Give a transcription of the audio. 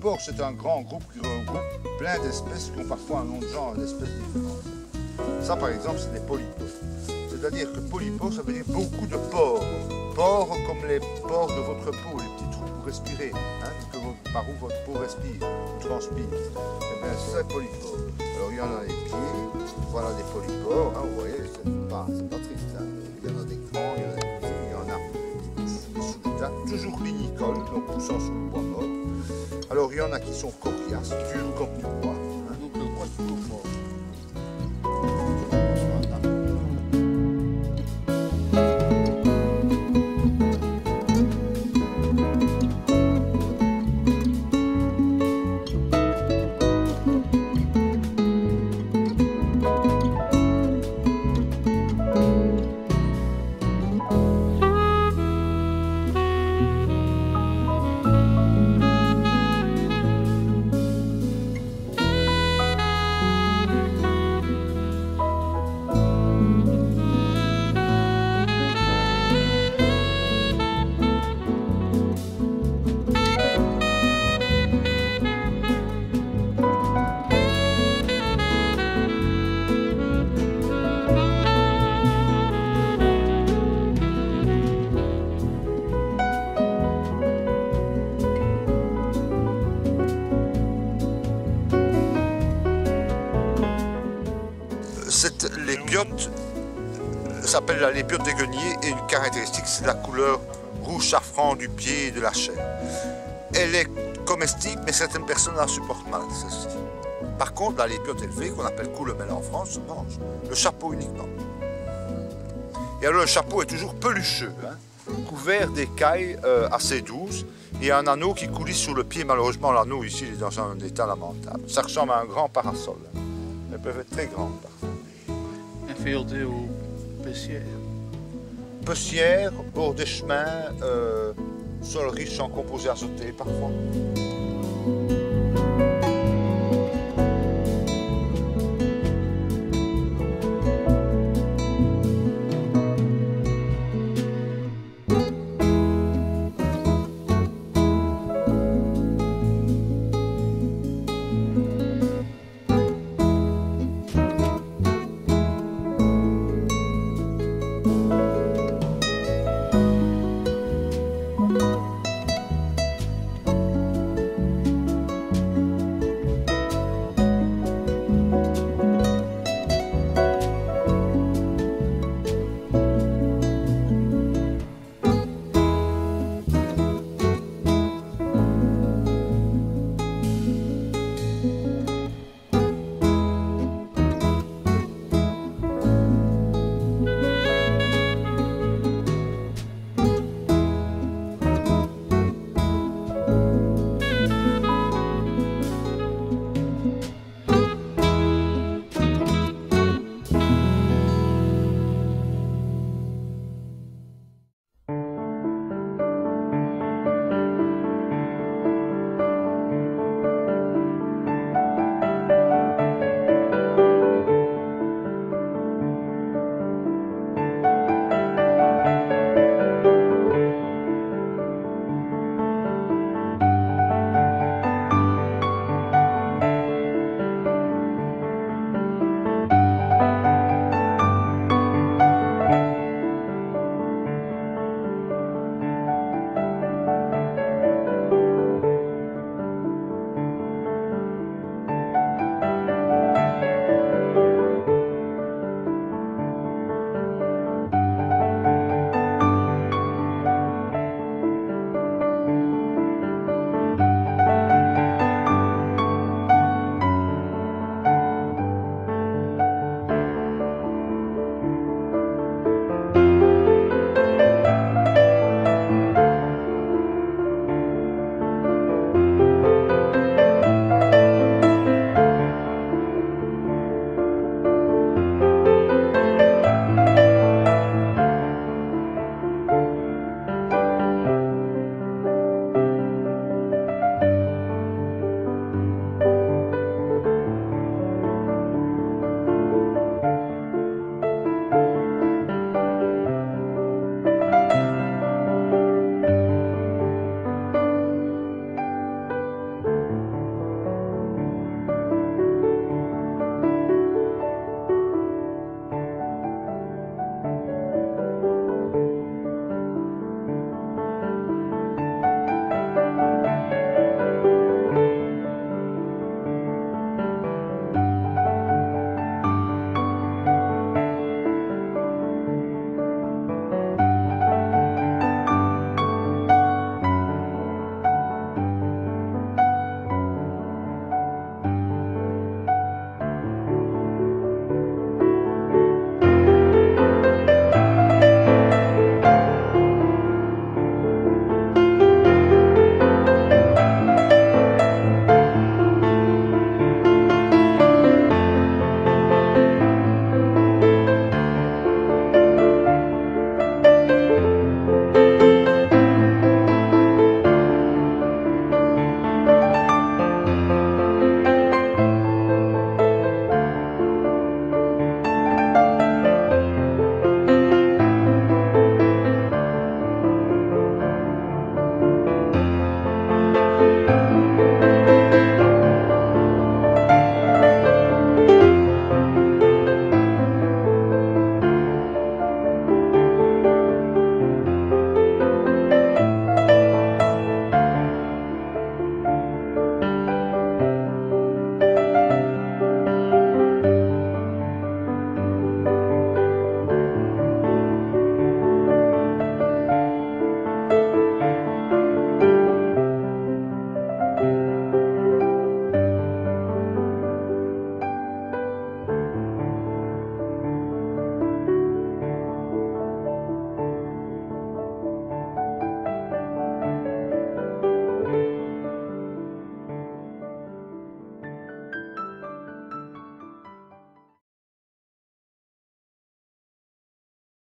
polypore, c'est un grand groupe qui regroupe plein d'espèces qui ont parfois un nom de genre, d'espèces différentes. Ça, par exemple, c'est des polypores. C'est-à-dire que polypore, ça veut dire beaucoup de pores. Pores comme les pores de votre peau, les petits trous pour respirer, hein, par où votre peau respire, ou transpire. Eh bien, c'est polypore. Alors, il y en a les pieds, voilà des polypores, hein, vous voyez, c'est pas triste. Hein. Il y en a des grands, il y en a des petits, il y en a toujours lignicoles, donc poussant sur le bois mort. Alors, il y en a qui sont coriaces, durs comme du bois. Hein, donc, le bois est toujours fort. Les biotes s'appellent les biotes des guenilles et une caractéristique, c'est la couleur rouge safran du pied et de la chair. Elle est comestible, mais certaines personnes la supportent mal, ceci. Par contre, là, les biotes élevées, qu'on appelle coulemelles en France, se mangent. Le chapeau uniquement. Et alors, le chapeau est toujours pelucheux, hein, couvert d'écailles assez douces, et un anneau qui coulisse sur le pied. Malheureusement, l'anneau ici il est dans un état lamentable. Ça ressemble à un grand parasol. Hein. Elles peuvent être très grandes. Infiltré aux pessières. Pessières, bord des chemins, sol riche en composés azotés parfois.